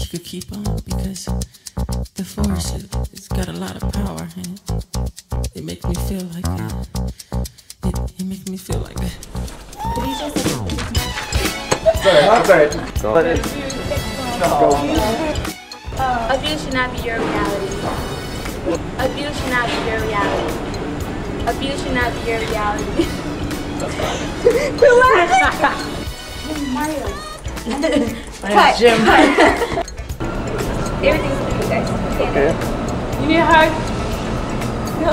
could keep on because the force, it's got a lot of power and it makes me feel like it makes me feel like that. Sorry. Go ahead. Abuse should not be your reality. Abuse should not be your reality. Abuse should not be your reality. That's fine. Mario. Cut. Jim. Everything's for you guys. Okay. You need a hug? No.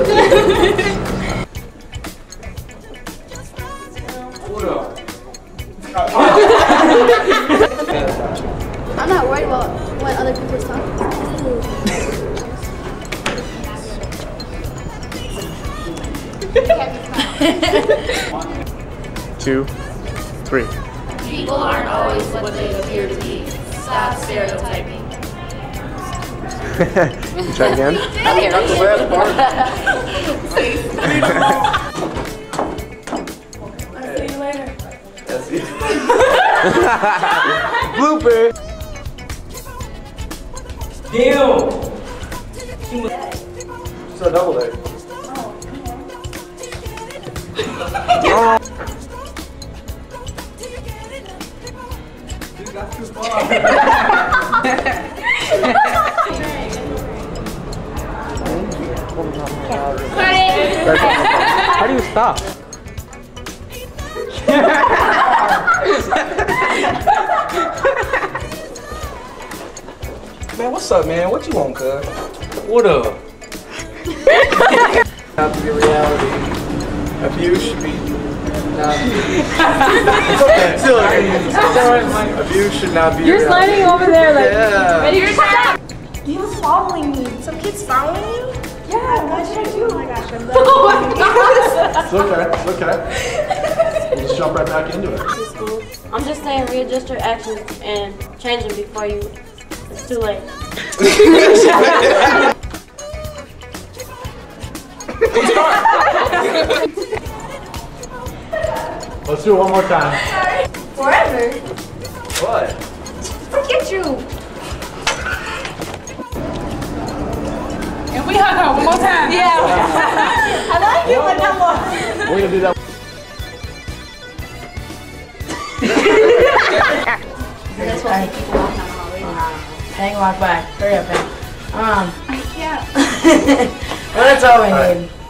I'm not worried about what other people's talking. 2, 3. People aren't always what they appear to be. Stop stereotyping. You try again? That's the last part. I'll see you later. That's it. Blooper! Damn! It's a double day. Oh. Dude, that's too far. How do you stop? Man, what's up, man? What you want, cuz? What up? Not to be reality. Abuse should be not. It's okay. Still, abuse should not be. You're sliding over there like. Yeah. Ready for stop? He was following me. Some kid's following you? Yeah, what should I do? Oh my gosh, I'm done. Oh my gosh. It's okay. It's okay. We'll just jump right back into it. I'm just saying readjust your actions and change them before you. It's too late. Let's do it one more time. Forever. What? Look at you. And we hug her one more time. Yeah. I like you, but not more. We're gonna do that. That's why people walk down the hallway. Hang walk back. Hurry up, hang. I can't. Well, that's all we All right. need.